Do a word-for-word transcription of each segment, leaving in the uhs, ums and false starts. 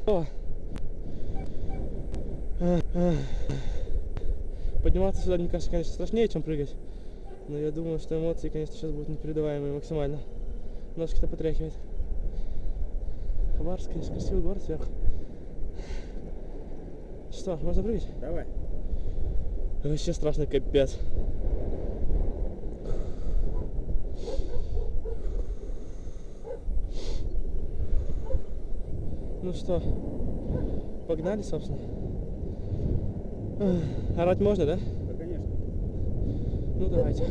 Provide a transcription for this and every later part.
О. Подниматься сюда, мне кажется, конечно, страшнее, чем прыгать. Но я думаю, что эмоции, конечно, сейчас будут непередаваемые максимально. Ножки-то потряхивает. Хабаровск, конечно, красивый город сверху. Что, можно прыгать? Давай. Вообще страшно, капец. Ну что, погнали, собственно. Орать можно, да? Да, конечно. Ну давайте.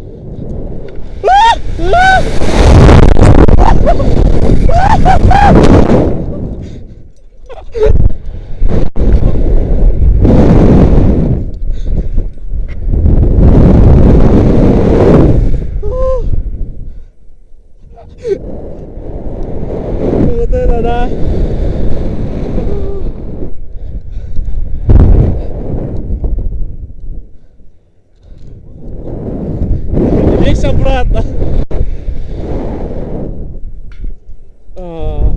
Вот это да! Весь обратно! А.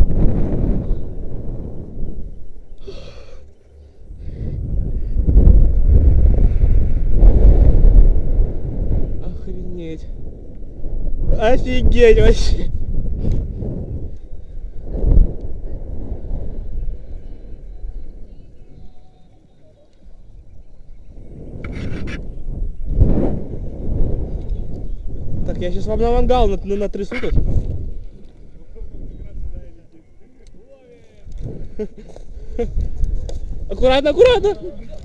Охренеть! Офигеть вообще! Так, я сейчас вам на мангал на, на, натрясу тут. Аккуратно, аккуратно!